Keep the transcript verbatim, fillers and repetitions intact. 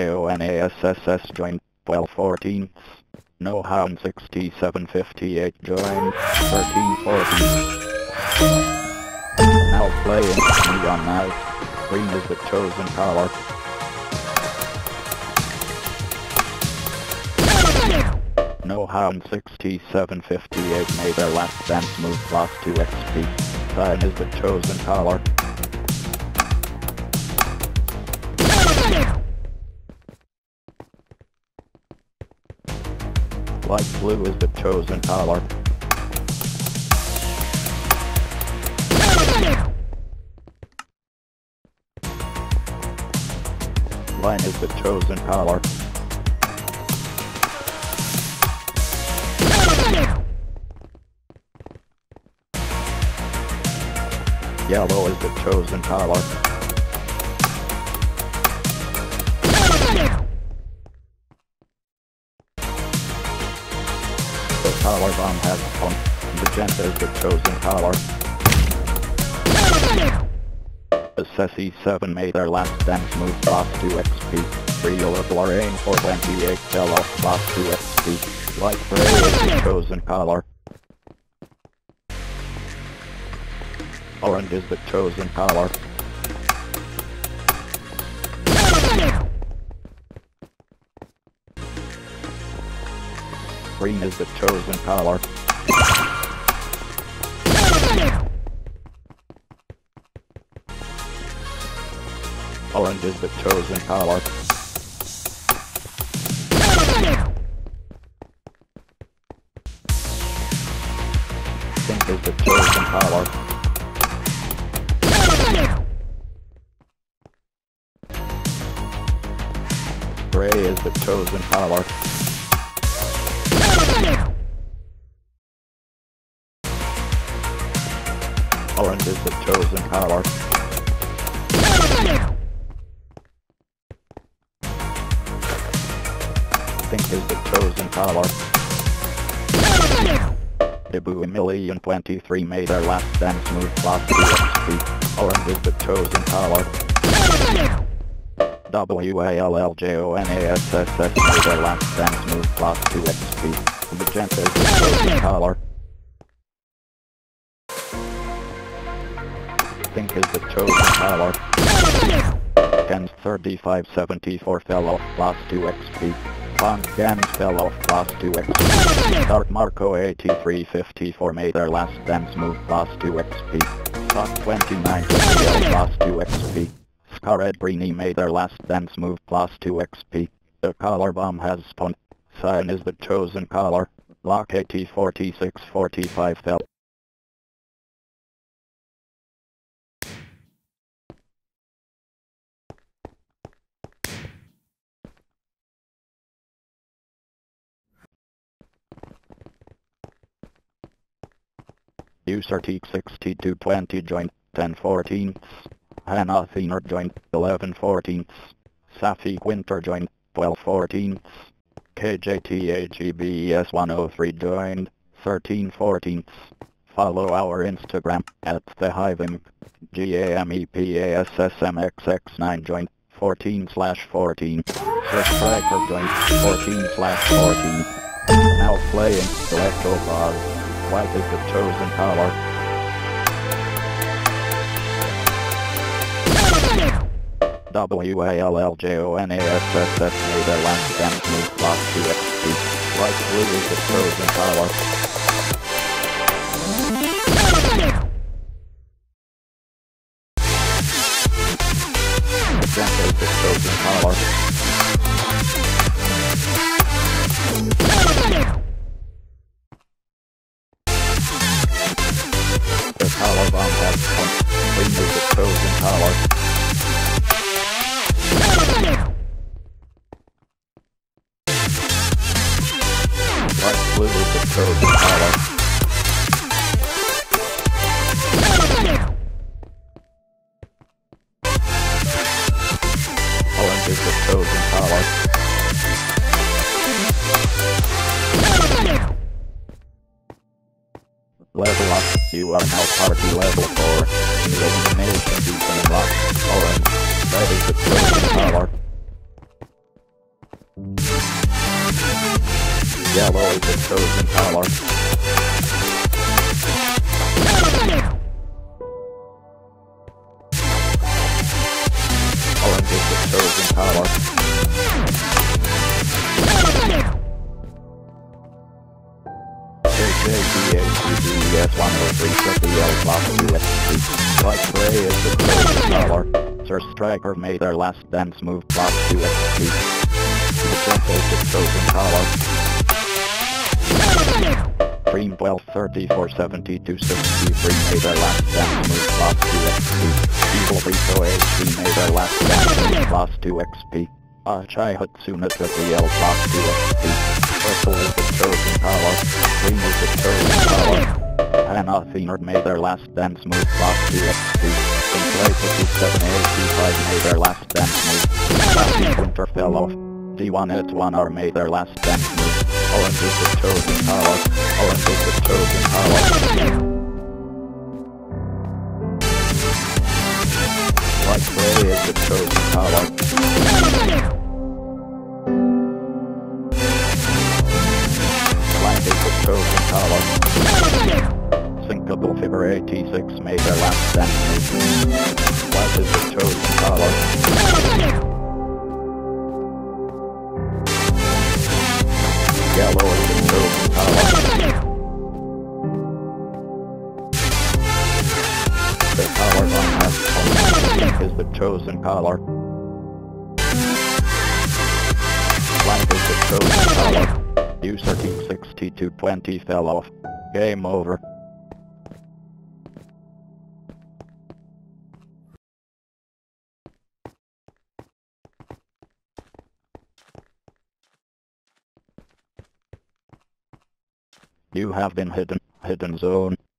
J O N A S S S joined. twelve fourteenths. No Hound sixty-seven fifty-eight joined. thirteen fourteenths. Now playing Neon Knight. Green is the chosen color. No Hound sixty-seven fifty-eight made their last dance move, lost two X P. Cyan is the chosen color. Light blue is the chosen color. Line is the chosen color. Yellow is the chosen color. The color bomb has fun. Magenta is the chosen color. The S S E seven made their last dance move, lost two X P. Real of Lorraine four twenty-eight fell off, lost two X P. Light gray is the chosen color. Orange is the chosen color. Green is the chosen color. Orange is the chosen color. Pink is the chosen color. Gray is the chosen color. Orange is the chosen color. Pink is the chosen color. Debu Million twenty-three made their last dance move, lost two X P. Orange is the chosen color. W A L L J O N A S S S made their last dance move, lost two X P. Magenta is the chosen color. Pink is the chosen color. Ken's thirty-five seventy-four fell off, lost two X P. Pond Gans fell off, lost two X P. Dark Marco eighty-three fifty-four made their last dance move, lost two X P. Sock twenty-nine fifty-eight lost two X P. Scarred Greenie made their last dance move, lost two X P. The color bomb has spawned. Cyan is the chosen color. Lock eighty forty-six forty-five fell. User Teak sixty-two twenty joined, ten fourteenths. Hannah Thinner joined, eleven fourteenths. Safi Winter joined, twelve fourteenths. K J T A G B E S one oh three joined, thirteen fourteenths. Follow our Instagram, at the Hiving. G A M E P A S S M X X nine joined, fourteen slash fourteen. Subscriber joined, fourteen slash fourteen. Now playing, Electropause. White is the chosen color. W A L L J O N A S S S made their last dance move, lost two X P. Light blue is the chosen color. Magenta is the chosen color. The color bomb has come. Green is the chosen color. Light blue is the chosen color. Orange is the chosen color. Level up, you are now party level four. Illumination beacon unlocked. Orange, that is the chosen color. Yellow is the chosen color. Orange is the chosen color. J J B A C D E S one oh three set the L block of U S B. Light gray is the chosen color. Sir Striker made their last dance move block U S B. Magenta is the chosen color. Cream twelve thirty-four seventy-two sixty-three made their last dance move block two X P. Evil Rico H D made their last dance move block two X P. Achai Hatsuna took the L block two X P. Purple is the chosen color. Green is the chosen color. Hannah Athena made their last dance move block two X P. Sinclair fifty-seven eighty-five made their last dance move. Sassy Winter fell off. D one at one R made their last dance move. Orange is the chosen color. Orange is the chosen color. Light gray is the chosen color. Black is the chosen color. Syncable figure eighty-six made their last dance move. Black is the chosen color. Yellow is the chosen color. The color on has pink is the chosen color. Black is the chosen color. User team sixty-two twenty fell off. Game over. You have been hidden. Hidden zone.